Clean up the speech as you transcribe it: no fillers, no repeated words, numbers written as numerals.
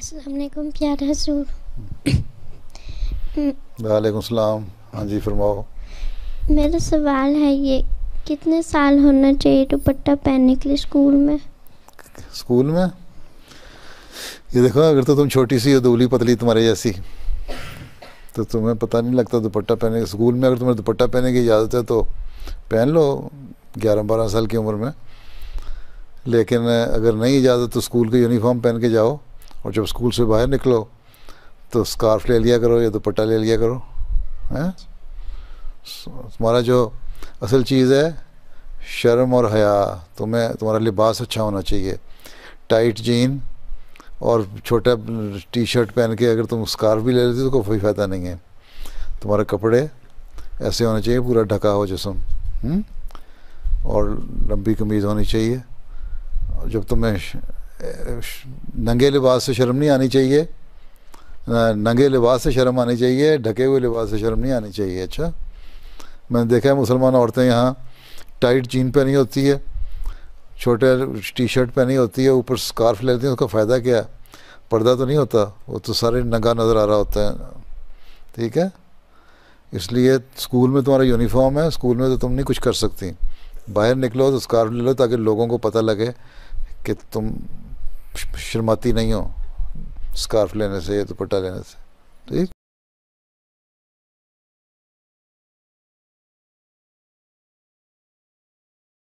السلام علیکم پیارے حضور۔ وعلیکم السلام۔ ہاں جی فرماؤ۔ میرا سوال ہے یہ، کتنے سال ہونا چاہیے دوپٹہ پہننے کے لیے اسکول میں؟ اسکول میں یہ دیکھو، اگر تو تم چھوٹی سی ہو، دبلی پتلی تمہارے جیسی، تو تمہیں پتہ نہیں لگتا دوپٹہ پہنے کے۔ اسکول میں اگر تمہیں دوپٹہ پہننے کی اجازت ہے تو پہن لو 11-12 سال کی عمر میں، لیکن اگر نہیں اجازت تو اسکول کی یونیفارم پہن کے جاؤ، اور جب اسکول سے باہر نکلو تو اسکارف لے لیا کرو یا دوپٹہ لے لیا کرو۔ تمہارا جو اصل چیز ہے شرم اور حیا، تمہارا لباس اچھا ہونا چاہیے۔ ٹائٹ جین اور چھوٹا ٹی شرٹ پہن کے اگر تم اسکارف بھی لے لیتے تو کوئی فائدہ نہیں ہے۔ تمہارے کپڑے ایسے ہونے چاہیے، پورا ڈھکا ہو جسم، اور لمبی قمیض ہونی چاہیے۔ جب تمہیں ننگے لباس سے شرم نہیں آنی چاہیے، ننگے لباس سے شرم آنی چاہیے، ڈھکے ہوئے لباس سے شرم نہیں آنی چاہیے۔ اچھا، میں نے دیکھا ہے مسلمان عورتیں یہاں ٹائٹ جین پہنی ہوتی ہے، چھوٹے ٹی شرٹ پہنی ہوتی ہے، اوپر اسکارف لیتی ہیں، اس کا فائدہ کیا ہے؟ پردہ تو نہیں ہوتا، وہ تو سارے ننگا نظر آ رہا ہوتا ہے۔ ٹھیک ہے، اس لیے اسکول میں تمہارا یونیفارم ہے، اسکول میں تو تم نہیں کچھ کر سکتی۔ باہر نکلو تو اسکارف لے لو تاکہ لوگوں کو پتہ لگے کہ تم شرماتی نہیں ہو اسکارف لینے سے یا دوپٹہ لینے سے۔ ٹھیک۔